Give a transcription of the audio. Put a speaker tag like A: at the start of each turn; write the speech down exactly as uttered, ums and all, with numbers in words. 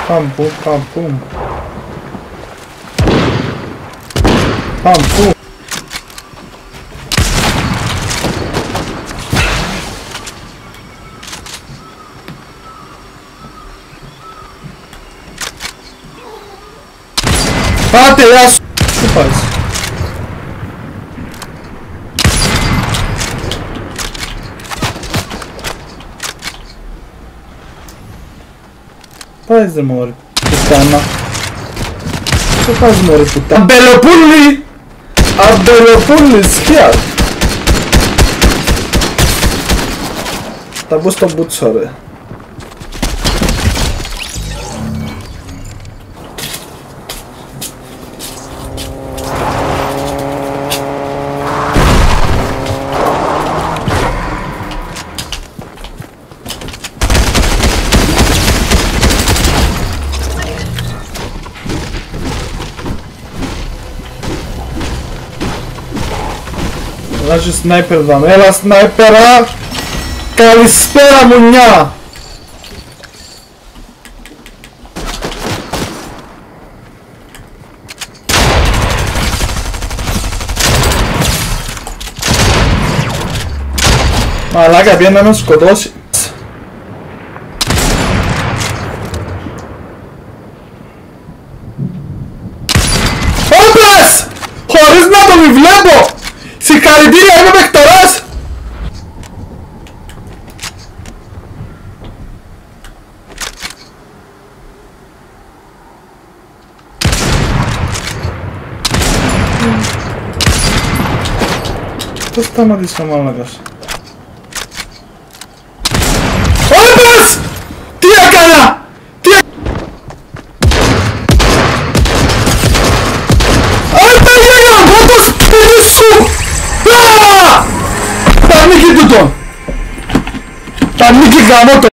A: Παμπού, παμπού. Παμπού. Πάτε, γεια σου! Πού πας? Πας δε μωρή πουτάνα. Πού πας μωρή πουτάνα? Αμπελοπούλη! Αμπελοπούλη, σκιά! Θα μπω στο μπούτσο ρε. Βάζει σνάιπερ δάμε, έλα σνάιπερα! Καλησπέρα μουνιά! Μαλάκα πήγαινε να με σκοτώσει. Όπλας! Χωρίς να το μη βλέπω! Συγχαρητήρια, είμαι παιχταράς! Πώς σταματήσεις ο μάλακας? Όπλας! Τι έκανα! Τι έκανα! Άντε γεια! Βότο σπίτι σου! Τα νίκη τούτο! Τα νίκη γαμώ το!